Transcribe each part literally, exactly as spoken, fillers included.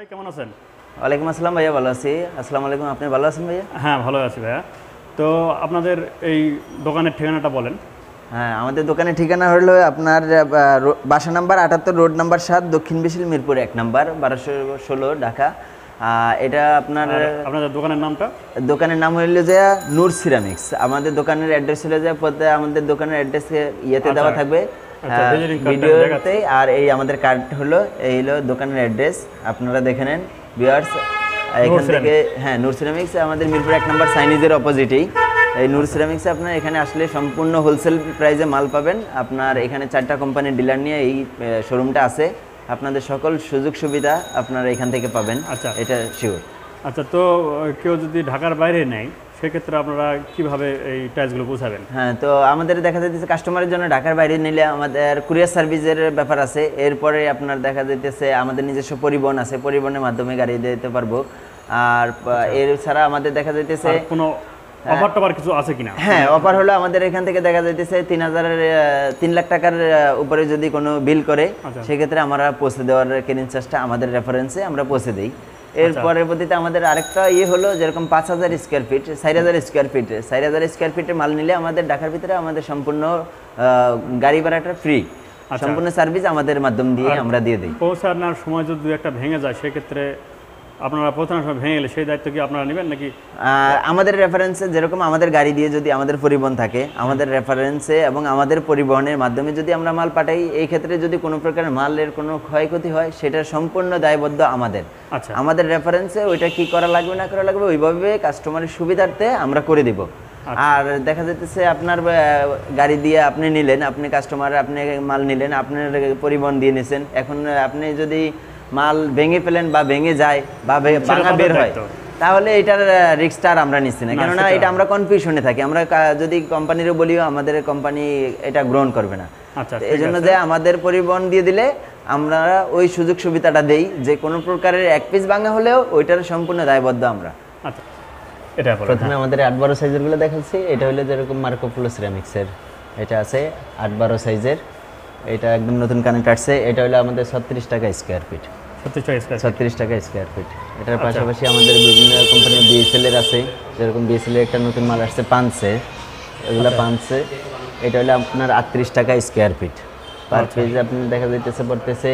কেমন আছেন? ওয়ালাইকুম আসসালাম ভাইয়া, ভালো আছি। আসসালামু আলাইকুম, আপনি ভালো আছেন ভাইয়া? হ্যাঁ, ভালো আছি ভাইয়া। তো আপনাদের এই দোকানের ঠিকানাটা বলেন। হ্যাঁ, আমাদের দোকানের ঠিকানা হলো আপনার আহ, রো- বাসা নাম্বার আটাত্তর, রোড নাম্বার সাত, দক্ষিণ বিশিল, মিরপুর এক নাম্বার, বারোশো ষোলো, ঢাকা। আহ, এটা আপনার আর আপনাদের দোকানের নামটা? দোকানের নাম হইলো যে নূর সিরামিক্স। আমাদের দোকানের অ্যাড্রেস হলো যে পথে আমাদের দোকানের অ্যাড্রেস ইয়েতে দেওয়া আচ্ছা, থাকবে আচ্ছা, visiting card টা ভিডিওতে। দেখাচ্ছি। আর এই আমাদের কার্ড হলো এই হলো দোকানের অ্যাড্রেস, আপনারা দেখে নেন ভিউয়ার্স। এখান থেকে হ্যাঁ, নূর সিরামিক্স আমাদের মিরপুর এক নম্বর চাইনিজের অপোজিটেই। এই নূর সিরামিক্সে আপনার এখানে আসলে সম্পূর্ণ হোলসেল প্রাইসে মাল পাবেন। আপনার এখানে চারটা কোম্পানির ডিলার নিয়ে এই শোরুমটা আছে। আপনাদের সকল সুযোগ সুবিধা আপনারা এখান থেকে পাবেন, আচ্ছা। এটা শিওর। আচ্ছা, তো কেউ যদি ঢাকার বাইরে নেয় সেক্ষেত্রে আপনারা কিভাবে এই টাইলসগুলো পৌঁছাবেন? হ্যাঁ, তো আমাদের দেখা যাইতেছে কাস্টমারের জন্য ঢাকার বাইরে নিলে আমাদের কুরিয়ার সার্ভিসের ব্যাপার আছে। এরপরে আপনার দেখা যাইতেছে আমাদের নিজস্ব পরিবহন আছে, পরিবহনের মাধ্যমে গাড়ি দিতে পারবো। আর এর ছাড়া আমাদের দেখা যাইতেছে আর কোনো অফার টফার কিছু আছে কিনা? হ্যাঁ, অফার হলো আমাদের এখান থেকে দেখা যাইতেছে তিন হাজারের তিন লাখ টাকার আহ, উপরে যদি কোনো বিল করে আচ্ছা। সেক্ষেত্রে আমরা পৌঁছে দেওয়ার ক্লিন চার্জটা আমাদের রেফারেন্সে আমরা পৌঁছে দিই। এর পরবর্তীতে আমাদের আরেকটা ইয়ে হলো যেরকম পাঁচ হাজার স্কোয়ার ফিট, চার হাজার স্কোয়ার ফিট, চার হাজার স্কোয়ার ফিটের মাল নিলে আমাদের ঢাকার ভিতরে আমাদের সম্পূর্ণ আহ, গাড়ি ভাড়াটা ফ্রি, সম্পূর্ণ সার্ভিস আমাদের মাধ্যম দিয়ে আমরা দিয়ে দিই। পৌঁছানোর সময় যদি দু একটা ভেঙে যায় সেক্ষেত্রে আপনারা পৌঁছানোর সময় ভেঙে গেলে সেই দায়িত্ব কি আপনারা নেবেন নাকি? আহ, আমাদের রেফারেন্সে যেরকম আমাদের গাড়ি দিয়ে যদি আমাদের পরিবহন থাকে, আমাদের রেফারেন্সে এবং আমাদের পরিবহনের মাধ্যমে যদি আমরা মাল পাঠাই, এই ক্ষেত্রে যদি কোনো প্রকার মালের কোনো ক্ষয়ক্ষতি হয় সেটার সম্পূর্ণ দায়বদ্ধ আমাদের। আচ্ছা। আমাদের রেফারেন্সে ওইটা কি করা লাগবে না করা লাগবে ওইভাবে কাস্টমারের সুবিধার্থে আমরা করে দিব। আর দেখা যাইতেছে আপনার আহ, গাড়ি দিয়ে আপনি নিলেন, আপনি কাস্টমার, আপনি মাল নিলেন, আপনার পরিবহন দিয়ে নিছেন, এখন আপনি যদি মাল ভেঙে ফেলেন বা ভেঙে যায় বা ভে- সেটা ভাঙা তাদের বের হয়, দায়িত্ব। তাহলে এটার রিস্কটা আর আমরা নিচ্ছি না, না, কেননা সেটা- এটা আমরা কনফিউশনে থাকি। আমরা কা- যদি কোম্পানিরও বলিও আমাদের কোম্পানি এটা গ্রহণ করবে না। আচ্ছা, তো ঠিক এই জন্য আছে। যে আমাদের পরিবহন দিয়ে দিলে আমরা ওই সুযোগ সুবিধাটা দেই যে কোনো প্রকারের এক পিস ভাঙা হলেও ওইটার সম্পূর্ণ দায়বদ্ধ আমরা। আচ্ছা, এটা বলেন। প্রথমে আমাদের আট বারো সাইজের গুলো দেখাচ্ছি। এটা হলো যেরকম মার্কোপোলো সিরামিক্সের, এটা আছে আট বারো সাইজের, এটা একদম নতুন কানেক্ট আসছে। এটা হলো আমাদের ছত্রিশ টাকা স্কোয়ার ফিট, সত্যি চয়েস করে। ছত্রিশ টাকা স্কোয়ার ফিট। এটার পাশাপাশি আমাদের বিভিন্ন কোম্পানির বিএসএল এর আছে, যেরকম বিএসএল এর একটা নতুন মাল আসছে পাঁচশে, এগুলো পাঁচশে। এটা হলো আপনার আটত্রিশ টাকা স্কোয়ার ফিট, পার পিস আপনি দেখা যাইতেছে পড়তেছে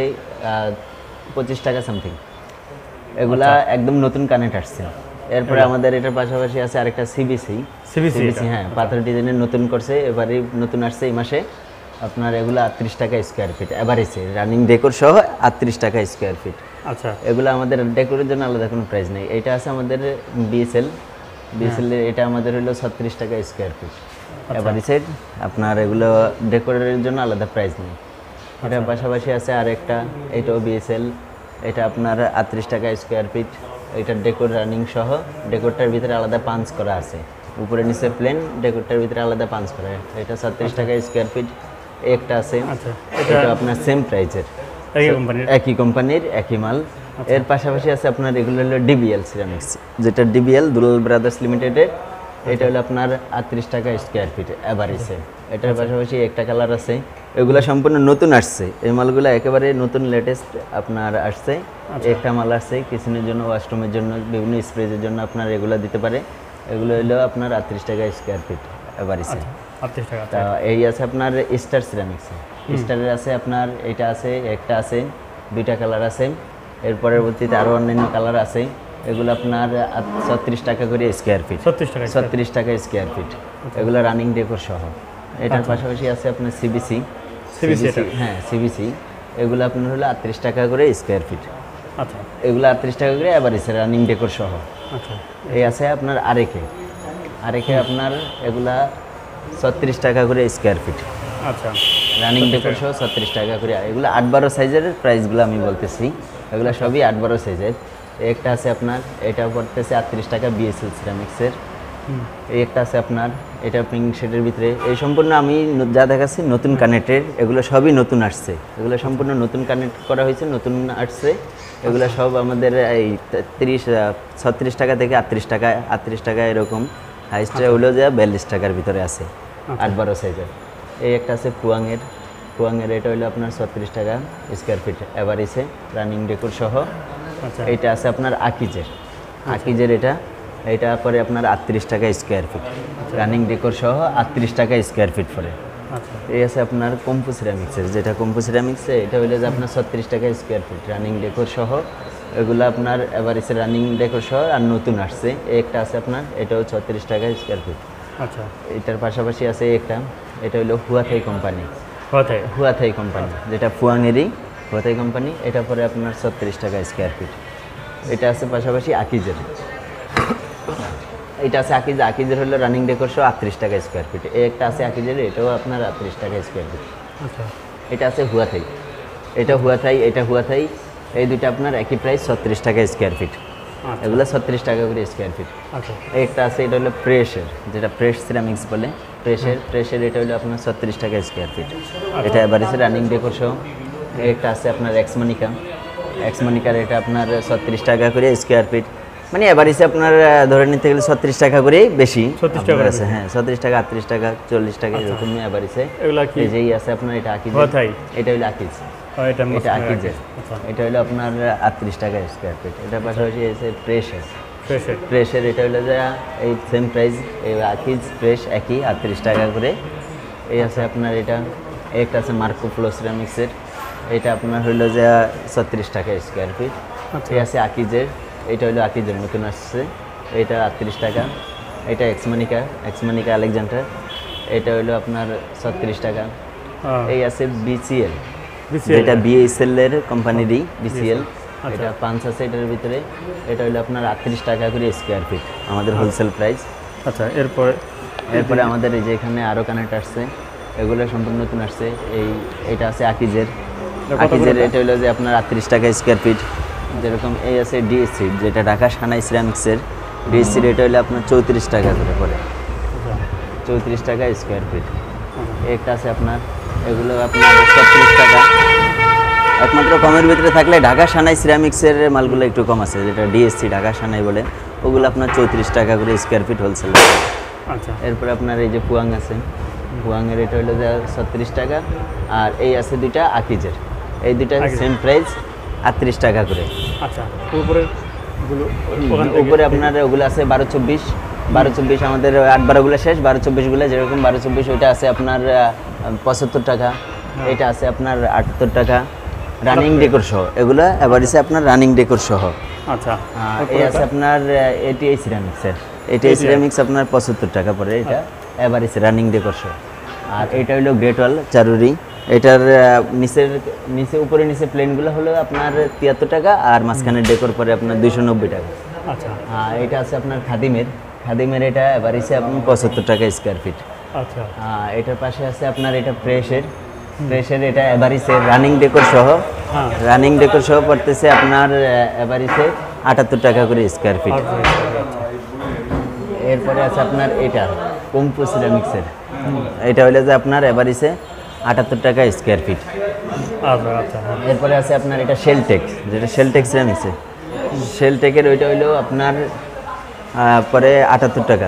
পঁচিশ টাকা সামথিং। এগুলা একদম নতুন কানেক্ট আসছে। এরপরে আমাদের এটার পাশাপাশি আছে আরেকটা সিবিসি, সিবিসি সিবিসি হ্যাঁ, পাথর ডিজাইনের নতুন করছে, এবারে নতুন আসছে এই মাসে। আপনার এগুলো আটত্রিশ টাকা স্কোয়ার ফিট এভারেজে, রানিং ডেকোর সহ আটত্রিশ টাকা স্কোয়ার ফিট। আচ্ছা, এগুলো আমাদের ডেকোরের জন্য আলাদা কোনো প্রাইস নেই। এটা আছে আমাদের বিএসএল, বিএসএল এর এটা আমাদের হলো ছত্রিশ টাকা স্কোয়ার ফিট এভারেজে। আপনার এগুলো ডেকোরের জন্য আলাদা প্রাইস নেই। এটার পাশাপাশি আছে আরেকটা, এটাও বিএসএল, এটা আপনার আটত্রিশ টাকা স্কোয়ার ফিট। এটার ডেকোর রানিং সহ, ডেকোরটার ভিতরে আলাদা পাঞ্চ করা আছে, উপরে নিচে প্লেন, ডেকোরটার ভিতরে আলাদা পাঞ্চ করা। এটা ছত্রিশ টাকা স্কোয়ার ফিট। একটা আছে, আচ্ছা, এটা আপনার সেম প্রাইজের, এই কোম্পানির। একই কোম্পানির একই মাল। এর পাশাপাশি আছে আপনার এগুলো হলো ডিবিএল সিরামিক্স, যেটা ডিবিএল দুলাল ব্রাদার্স লিমিটেডের। এটা হলো আপনার আটত্রিশ টাকা স্কোয়ার ফিট এভারেজে। এটার পাশাপাশি একটা কালার আছে, এগুলো সম্পূর্ণ নতুন আসছে। এই মালগুলো একেবারে নতুন লেটেস্ট আপনার আসছে। একটা মাল আসছে কিচেনের জন্য, ওয়াশরুমের জন্য, বিভিন্ন স্প্রেজের জন্য আপনার এগুলো দিতে পারে। এগুলো হলো আপনার আটত্রিশ টাকা স্কোয়ার ফিট এভারেজে। আটত্রিশ টাকা। তা এই আছে আপনার স্টার সিরামিক্স, স্টারের আছে আপনার এটা আছে, একটা আছে, দুইটা কালার আছে। এর পরবর্তীতে আরও অন্যান্য কালার আছে। এগুলো আপনার ছত্রিশ টাকা করে স্কোয়ার ফিট, ছত্রিশ টাকা। ছত্রিশ টাকা স্কোয়ার ফিট। এগুলো রানিং ডেকোর সহ। এটার পাশাপাশি আছে আপনার সিবিসি, সিবিসি এটা। হ্যাঁ সিবিসি। এগুলো আপনার হলো আটত্রিশ টাকা করে স্কোয়ার ফিট। আচ্ছা, এগুলো আটত্রিশ টাকা করে এভারেজ রানিং ডেকোর সহ। আচ্ছা, এই আছে আপনার আরেকে, আরেকে আপনার এগুলা ছত্রিশ টাকা করে স্কোয়ার ফিট, আচ্ছা, রানিং ডেকোর সহ ছত্রিশ টাকা করে। এগুলো আট বারো সাইজের প্রাইসগুলো আমি বলতেছি, এগুলো সবই আট বারো সাইজের। একটা আছে আপনার, এটা পড়তেছে আটত্রিশ টাকা বিএসএল সিরামিক্সের। এই একটা আছে আপনার, এটা পিঙ্ক শেডের ভিতরে। এই সম্পূর্ণ আমি ন- যা দেখাচ্ছি নতুন কানেক্টের, এগুলো সবই নতুন আসছে, এগুলো সম্পূর্ণ নতুন কানেক্ট করা হয়েছে, নতুন আসছে। এগুলো সব আমাদের এই তিরিশ ছত্রিশ টাকা থেকে আটত্রিশ টাকা, আটত্রিশ টাকা এরকম। হাইস্টে হলো যে বিয়াল্লিশ টাকার ভিতরে আছে, আট বারো সাইজের। এই একটা আছে পুয়াংয়ের, পুয়াংয়ের এটা হলো আপনার ছত্রিশ টাকা স্কোয়ার ফিট এভারেজে, রানিং ডেকোর সহ। আচ্ছা এটা আছে আপনার আকিজের আকিজের এটা এটা পরে আপনার আটত্রিশ টাকা স্কোয়ার ফিট রানিং ডেকোর সহ আটত্রিশ টাকা স্কোয়ার ফিট পরে। আচ্ছা এই আছে আপনার কম্পু সিরামিক্সের, যেটা কম্পু সিরামিক্সে এটা হইলে যে আপনার ছত্রিশ টাকা স্কোয়ার ফিট রানিং ডেকোর সহ। এগুলো আপনার এভারেজে রানিং ডেকোর সহ আর নতুন আসছে এই একটা আছে আপনার, এটাও ছত্রিশ টাকা স্কোয়ার ফিট। আচ্ছা এটার পাশাপাশি আছে একটা, এটা হলো হুয়াথাই কোম্পানি, কোথায় হুয়াথাই কোম্পানি যেটা ফুয়াংয়েরই হুয়াথাই কোম্পানি, এটা পরে আপনার ছত্রিশ টাকা স্কোয়ার ফিট। এটা আছে পাশাপাশি আকিজের, এটা আছে আকিজ আকিজের হলো রানিং ডেকোর সহ আটত্রিশ টাকা স্কোয়ার ফিট। এই একটা আছে আকিজের, এটাও আপনার আটত্রিশ টাকা স্কোয়ার ফিট। আচ্ছা এটা আছে হুয়াথাই, এটা হুয়াথাই এটা হুয়াথাই, এই দুটো আপনার একই প্রাইস ছত্রিশ টাকা স্কোয়ার ফিট। আচ্ছা এগুলো ছত্রিশ টাকা করে স্কোয়ার ফিট। আচ্ছা এই একটা আছে, এটা হলো প্রেসের, যেটা প্রেস সিরামিক্স বলে, প্রেসের প্রেসের এটা হলো আপনার ছত্রিশ টাকা স্কোয়ার ফিট। এটা এবারে রানিং ডেকোর সহ। এই একটা আছে আপনার এক্সমনিকা, এক্সমনিকার এটা আপনার ছত্রিশ টাকা করে স্কোয়ার ফিট। মানে এবারিসে আপনার ধরে নিতে গেলে ছত্রিশ টাকা করেই বেশি ছত্রিশ টাকা আছে, হ্যাঁ ছত্রিশ টাকা আটত্রিশ টাকা চল্লিশ টাকা এরকমই এবারিসে। এগুলা কি এই যেই আছে আপনার এটা আকিজ, কোথায় এটা হলো আকিজ, ও, এটা এটা মুসলিম আকিজের, আচ্ছা এটা হলো আপনার আটত্রিশ টাকা স্কোয়ার ফিট। এটার পাশাপাশি আছে প্রেসের, ফ্রেশের প্রেসের এটা হলো যে এই সেম প্রাইস, এই আকিজ প্রেস একই আটত্রিশ টাকা করে। এই আছে আপনার এটা, একটা আছে মার্কো ফ্লো সিরামিক্সের, এটা আপনার হইলো যে ছত্রিশ টাকা স্কোয়ার ফিট। আচ্ছা এই আছে আকিজের, এটা হলো আকিজের নতুন আসছে, এটা আটত্রিশ টাকা। এটা এক্সমনিকা, এক্সমনিকা আলেকজান্ডার, এটা হলো আপনার ছত্রিশ টাকা। হ্যাঁ, এই আছে বিসিএল, বিসিএল যেটা বিএসএল এর কোম্পানিরই বিসিএল, আচ্ছা। এটা পাঁচ আছে এটার ভিতরে, এটা হলো আপনার আটত্রিশ টাকা করে স্কোয়ার ফিট আমাদের হোলসেল প্রাইস। আচ্ছা এরপরে এরপরে আমাদের এই যে এখানে আরও কানেক্ট আসছে, এগুলো সম্পূর্ণ নতুন আসছে। এই এটা আছে আকিজের, কত করে আকিজের এটা? এটা হলো যে আপনার আটত্রিশ টাকা স্কোয়ার ফিট। যেরকম এই আছে ডিএসসি, যেটা ঢাকা সানাই সিরামিক্সের, ডিএসসি এটা হলো আপনার চৌত্রিশ টাকা করে পড়ে, আচ্ছা চৌত্রিশ টাকা স্কোয়ার ফিট। আচ্ছা একটা আছে আপনার, এগুলো আপনার ছত্রিশ টাকা। একমাত্র কমের ভিতরে থাকলে ঢাকা সানাই সিরামিক্সের মালগুলো একটু কম আছে, যেটা ডিএসসি ঢাকা সানাই বলে, ওগুলো আপনার চৌত্রিশ টাকা করে স্কোয়ার ফিট হোলসেল। আচ্ছা এরপরে আপনার এই যে পুয়াং আছে, পুয়াংয়ের এটা হলো যে ছত্রিশ টাকা। আর এই আছে দুইটা আকিজের, এই দুইটা আকিজের। সেম প্রাইস আটত্রিশ টাকা করে। আচ্ছা উপরে গুলো ওখান থেকে উপরে আপনার ওগুলো আছে বারো চব্বিশ, বারো চব্বিশ আমাদের আট বারোগুলো শেষ, বারো চব্বিশগুলো যেরকম বারো চব্বিশ ওইটা আছে আপনার পঁচাত্তর টাকা, এটা আছে আপনার আটাত্তর টাকা রানিং ডেকোর সহ। এগুলো এভারেজে আপনার রানিং ডেকোর সহ। আচ্ছা আহ, এই আছে আপনার এটিআই সিরামিক্সের, এটিআই সিরামিক্স আপনার পঁচাত্তর টাকা পড়ে, এটা এভারেজ রানিং ডেকোর সহ। আর এটা হলো গ্রেট ওয়াল চারুরি, এটার আহ, নিচের নিচে উপরে নিচে প্লেনগুলো হলো আপনার তিয়াত্তর টাকা, আর মাঝখানে ডেকোর পরে আপনার দুইশো নব্বই টাকা। আচ্ছা আর এটা আছে আপনার খাদিমের, খাদিমের এটা এভারেজে আপনার পঁচাত্তর টাকা স্কোয়ার ফিট। আচ্ছা আর এটার পাশে আছে আপনার এটা প্রেসের, প্রেসের এটা এভারেজে রানিং ডেকোর সহ, হ্যাঁ রানিং ডেকোর সহ পড়তেছে আপনার এভারেজে আটাত্তর টাকা করে স্কোয়ার ফিট। আচ্ছা এরপরে আছে আপনার এটা কম্পু সিরামিক্সের, এটা হইলে যে আপনার এভারেজে আটাত্তর টাকা স্কোয়ার ফিট। আচ্ছা আচ্ছা হ্যাঁ এরপরে আছে আপনার এটা শেলটেক্স, যেটা শেলটেক্স সিরামিক্সে, শেলটেকের ওইটা হইলো আপনার আহ, পরে আটাত্তর টাকা।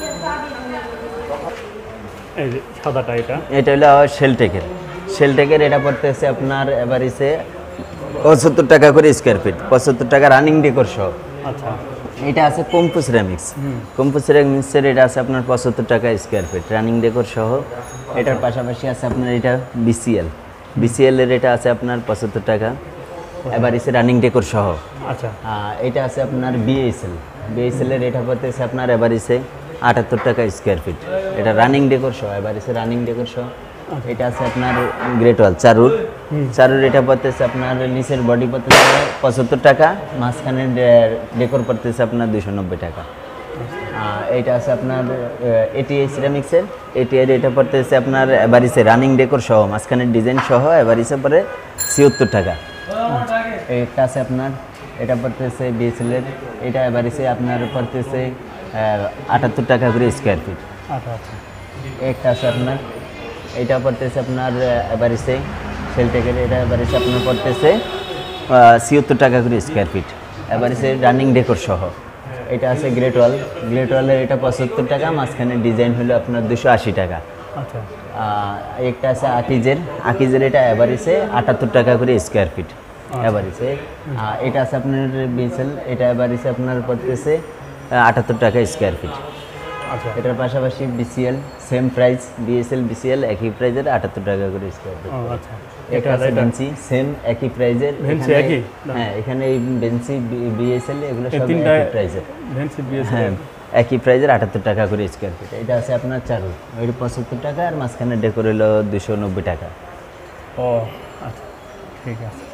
এই যে সাদাটা এটা এটা হলো শেলটেকের, শেলটেকের এটা পড়তেছে আপনার এভারেজে পঁচাত্তর টাকা করে স্কোয়ার ফিট, পঁচাত্তর টাকা রানিং ডেকোর সহ। আচ্ছা এটা আছে কম্পু সিরামিক্স, কম্পু সিরামিক্সের এটা আছে আপনার পঁচাত্তর টাকা স্কোয়ার ফিট রানিং ডেকোর সহ। এটার পাশাপাশি আছে আপনার এটা বিসিএল, বিসিএল এর এটা আছে আপনার পঁচাত্তর টাকা এভারেজে রানিং ডেকোর সহ। আচ্ছা আর এটা আছে আপনার বিএসএল, বিএসএল এর এটা পড়তেছে আপনার এভারেজে আটাত্তর টাকা স্কোয়ার ফিট, এটা রানিং ডেকোর সহ, এভারেজে রানিং ডেকোর সহ। এটা আছে আপনার গ্রেট ওয়াল চারুর, চারুর এটা পড়তেছে আপনার নিচের বডি পড়তেছে পঁচাত্তর টাকা, মাঝখানে ডেকোর পড়তেছে আপনার দুশো নব্বই টাকা। আর এইটা আছে আপনার এটিআই সিরামিক্সের, এটিআই এটা পড়তেছে আপনার এভারেজে রানিং ডেকোর সহ, মাঝখানের ডিজাইন সহ এভারেজে পড়ে ছিয়াত্তর টাকা। একটা আছে আপনার এটা পড়তেছে বিএসএলের, এটা এভারেজে আপনার পড়তেছে আটাত্তর টাকা করে স্কোয়ার ফিট। আচ্ছা আচ্ছা একটা আছে আপনার এটা পড়তেছে আপনার এভারেজে শেলটেকের, এটা এভারেজে আপনার পড়তেছে ছিয়াত্তর টাকা করে স্কোয়ার ফিট এভারেজে রানিং ডেকোর সহ। এটা আছে গ্রেট ওয়াল, গ্রেট ওয়ালের এটা পঁচাত্তর টাকা, মাঝখানে ডিজাইন হলো আপনার দুশো আশি টাকা। আচ্ছা আহ, একটা আছে আকিজের, আকিজের এটা এভারেজে আটাত্তর টাকা করে স্কোয়ার ফিট। এভারেজে। আর এটা আছে আপনার বিএসএল, এটা এভারেজে আপনার পড়তেছে আটাত্তর টাকা স্কোয়ার ফিট। আচ্ছা এটার পাশাপাশি BCL same price, BSL BCL একই প্রাইজের আটাত্তর টাকা করে স্কোয়ার ফিট। ও আচ্ছা এটা আছে বেঞ্চি সেম একই প্রাইজের। ভেন্সি একই? হ্যাঁ, এখানে এই বেঞ্চি বিএসএল এগুলো এই সব তিনটা একই প্রাইজের। ভেন্সি বিএসএল হ্যাঁ, একই প্রাইজের আটাত্তর টাকা করে স্কোয়ার ফিট। এটা আছে আপনার চারু, ওইটা পঁচাত্তর টাকা, আর মাঝখানে ডেকোর হলো দুশো নব্বই টাকা। ও আচ্ছা ঠিক আছে।